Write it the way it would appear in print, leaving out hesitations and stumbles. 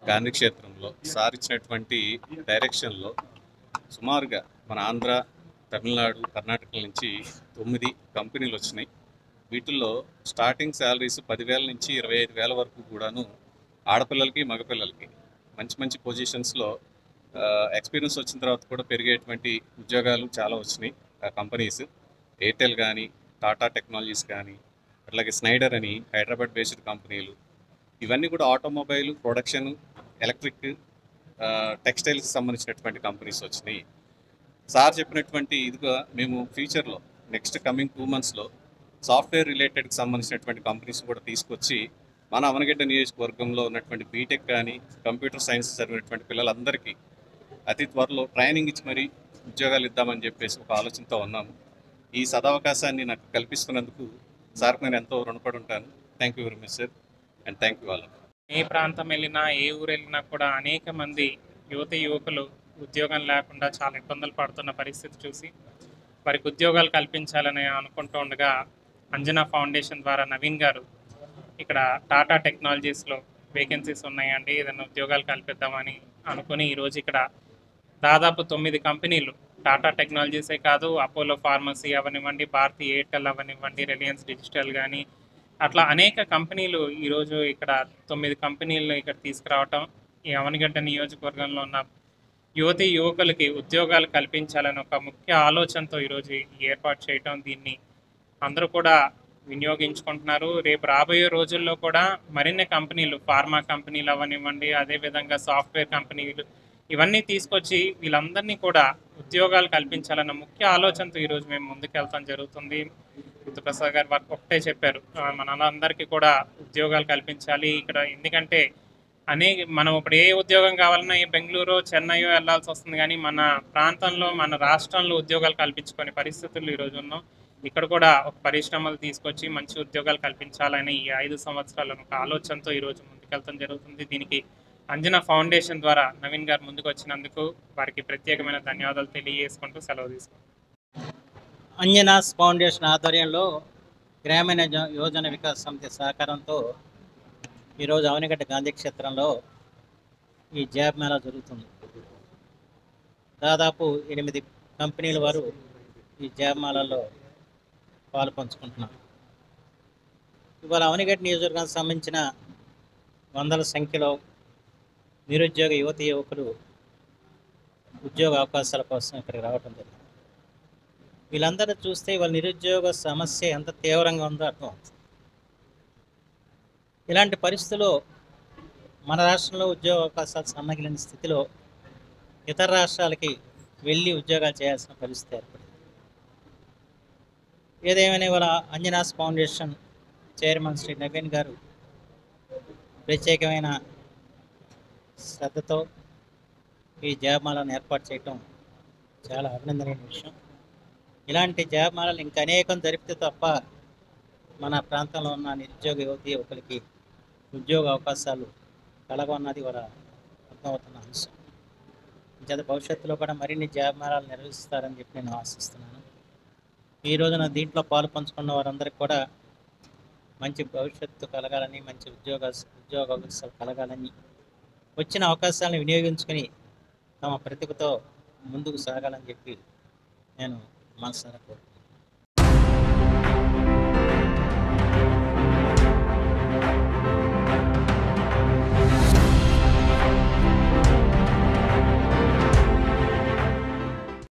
గాంధీ క్షేత్రంలో సార్ ఇచ్చినటువంటి డైరెక్షన్లో సుమారుగా మన ఆంధ్ర, తమిళనాడు, కర్ణాటక నుంచి 9 కంపెనీలు వచ్చినాయి. వీటిల్లో స్టార్టింగ్ శాలరీస్ 10,000 నుంచి 25,000 వరకు కూడాను ఆడపిల్లలకి, మగపిల్లలకి మంచి మంచి పొజిషన్స్లో ఎక్స్పీరియన్స్ వచ్చిన తర్వాత కూడా పెరిగేటువంటి ఉద్యోగాలు చాలా వచ్చినాయి. ఆ కంపెనీస్ ఎయిర్టెల్ కానీ, టాటా టెక్నాలజీస్ కానీ, అట్లాగే స్నైడర్ అని హైదరాబాద్ బేస్డ్ కంపెనీలు, ఇవన్నీ కూడా ఆటోమొబైల్ ప్రొడక్షన్, ఎలక్ట్రిక్, టెక్స్టైల్స్కి సంబంధించినటువంటి కంపెనీస్ వచ్చినాయి. సార్ చెప్పినటువంటి ఇదిగా మేము ఫ్యూచర్లో నెక్స్ట్ కమింగ్ 2 monthsలో సాఫ్ట్వేర్ రిలేటెడ్కి సంబంధించినటువంటి కంపెనీస్ కూడా తీసుకొచ్చి మన అవనగడ్డ నియోజకవర్గంలో ఉన్నటువంటి బీటెక్ కానీ, కంప్యూటర్ సైన్స్ చదివినటువంటి పిల్లలందరికీ అతి త్వరలో ట్రైనింగ్ ఇచ్చి మరీ ఉద్యోగాలు ఇద్దామని చెప్పేసి ఒక ఆలోచనతో ఉన్నాము. ఈ సదవకాశాన్ని నాకు కల్పిస్తున్నందుకు సార్కి నేను ఎంతో రుణపడి ఉంటాను. Thank you very much sir, and thank you all. ఏ ప్రాంతం వెళ్ళినా, ఏ ఊరు వెళ్ళినా కూడా అనేక మంది యువకులు ఉద్యోగం లేకుండా చాలా ఇబ్బందులు పడుతున్న పరిస్థితి చూసి వారికి ఉద్యోగాలు కల్పించాలని అనుకుంటూ ఉండగా అంజనా ఫౌండేషన్ ద్వారా నవీన్ గారు ఇక్కడ టాటా టెక్నాలజీస్లో వేకెన్సీస్ ఉన్నాయండి, ఏదైనా ఉద్యోగాలు కల్పిద్దామని అనుకుని ఈరోజు ఇక్కడ దాదాపు 9 కంపెనీలు, టాటా టెక్నాలజీసే కాదు, అపోలో ఫార్మసీ అవనివ్వండి, భారతీ ఎయిర్టెల్ అవనివ్వండి, రిలయన్స్ డిజిటల్ కానీ, అట్లా అనేక కంపెనీలు ఈరోజు ఇక్కడ 9 కంపెనీలను ఇక్కడ తీసుకురావటం ఈ అవనిగడ్డ నియోజకవర్గంలో ఉన్న యువకులకి ఉద్యోగాలు కల్పించాలని ఒక ముఖ్య ఆలోచనతో ఈరోజు ఈ ఏర్పాటు చేయటం, దీన్ని అందరూ కూడా వినియోగించుకుంటున్నారు. రేపు రాబోయే రోజుల్లో కూడా మరిన్ని కంపెనీలు, ఫార్మా కంపెనీలు అవనివ్వండి, అదేవిధంగా సాఫ్ట్వేర్ కంపెనీలు, ఇవన్నీ తీసుకొచ్చి వీళ్ళందరినీ కూడా ఉద్యోగాలు కల్పించాలన్న ముఖ్య ఆలోచనతో ఈరోజు మేము ముందుకెళ్తాం జరుగుతుంది. ప్రసాద్ గారు ఒకటే చెప్పారు, మనందరికీ కూడా ఉద్యోగాలు కల్పించాలి ఇక్కడ. ఎందుకంటే మనం ఇప్పుడు ఏ ఉద్యోగం కావాలన్నా ఈ బెంగళూరు, చెన్నైయో వెళ్ళాల్సి వస్తుంది, కానీ మన ప్రాంతంలో, మన రాష్ట్రంలో ఉద్యోగాలు కల్పించుకునే పరిస్థితులు ఈరోజు ఉన్నాం. ఇక్కడ కూడా ఒక పరిశ్రమలు తీసుకొచ్చి మంచి ఉద్యోగాలు కల్పించాలని ఈ 5 సంవత్సరాలను ఒక ఆలోచనతో ఈరోజు ముందుకెళ్తాం జరుగుతుంది. దీనికి అంజనా ఫౌండేషన్ ద్వారా నవీన్ గారు ముందుకు వచ్చినందుకు వారికి ప్రత్యేకమైన ధన్యవాదాలు తెలియజేసుకుంటూ సెలవు తీసుకుంటాం. అంజనాస్ ఫౌండేషన్ ఆధ్వర్యంలో గ్రామీణ యోజన వికాస్ సమితి సహకారంతో ఈరోజు అవనిగడ్డ గాంధీ క్షేత్రంలో ఈ జాబ్ మేళా జరుగుతుంది. దాదాపు 8 కంపెనీల వారు ఈ జాబ్ మేళాలో పాలు పంచుకుంటున్నారు. ఇవాళ అవనిగడ్డ నియోజకవర్గానికి సంబంధించిన వందల సంఖ్యలో నిరుద్యోగ యువకులు ఉద్యోగ అవకాశాల కోసం ఇక్కడికి రావడం జరిగింది. వీళ్ళందరూ చూస్తే వాళ్ళ నిరుద్యోగ సమస్య ఎంత తీవ్రంగా ఉందో అర్థమవుతుంది. ఇలాంటి పరిస్థితుల్లో మన రాష్ట్రంలో ఉద్యోగ అవకాశాలు సన్నగిలిన స్థితిలో ఇతర రాష్ట్రాలకి వెళ్ళి ఉద్యోగాలు చేయాల్సిన పరిస్థితి ఏర్పడింది. ఏదేమైనా ఇవాళ అంజనాస్ ఫౌండేషన్ చైర్మన్ శ్రీ నవీన్ గారు ప్రత్యేకమైన శ్రద్ధతో ఈ జాబమాలను ఏర్పాటు చేయటం చాలా అభినందనీయ విషయం. ఇలాంటి జాబమాలను ఇంకా అనేకం జరిపితే తప్ప మన ప్రాంతంలో ఉన్న నిరుద్యోగ యువకులకి ఉద్యోగ అవకాశాలు కలగన్నది కూడా అర్థమవుతున్న అంశం. ఇంత భవిష్యత్తులో కూడా మరిన్ని జాబమాలను నిర్వహిస్తారని చెప్పి నేను ఆశిస్తున్నాను. ఈ రోజున దీంట్లో పాలు పంచుకున్న వారందరికీ కూడా మంచి భవిష్యత్తు కలగాలని, మంచి ఉద్యోగ అవకాశాలు కలగాలని, వచ్చిన అవకాశాలను వినియోగించుకొని తమ ప్రతిభతో ముందుకు సాగాలని చెప్పి నేను మనసారా కోరుకుంటున్నాను.